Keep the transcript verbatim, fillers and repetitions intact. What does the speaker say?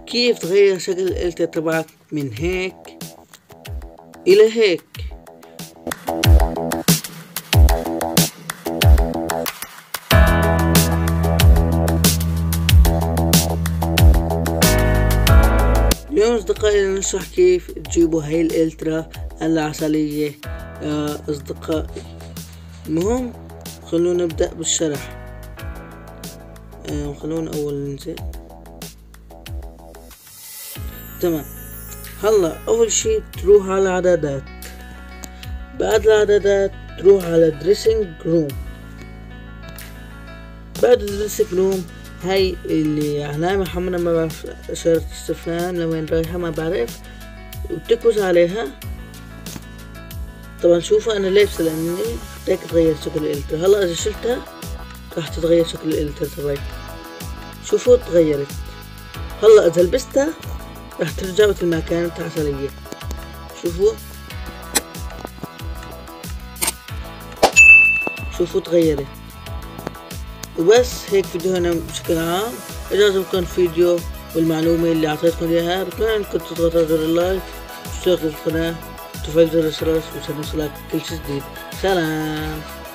كيف تغير شكل الالترا تبعك من هيك الى هيك. اليوم اصدقائي نشرح كيف تجيبوا هاي الالترا العسلية يا اصدقائي. المهم خلونا نبدأ بالشرح. آه خلونا اول ننزل. تمام، هلا اول شي تروح على اعدادات، بعد الاعدادات تروح على دريسنج روم. بعد الدريسنج روم هاي اللي علامة حمرا ما بعرف اشارة استفهام لوين رايحة ما بعرف، وبتكبس عليها. طبعا شوفوا انا لابسة لاني هيك تغير شكل الالترا. هلا اذا شلتها راح تتغير شكل الالترا تبعي. شوفوا تغيرت. هلا اذا لبستها راح ترجع مثل ما كانت عسلية. شوفوا شوفوا تغيرت. وبس هيك فيديونا بشكل عام. إذا عجبكم الفيديو والمعلومة اللي أعطيتكم إياها بتمنى إنكم تضغطوا على زر اللايك وتشتركوا في القناة وتفعلوا زر الجرس عشان يوصلك كل شي جديد. سلام.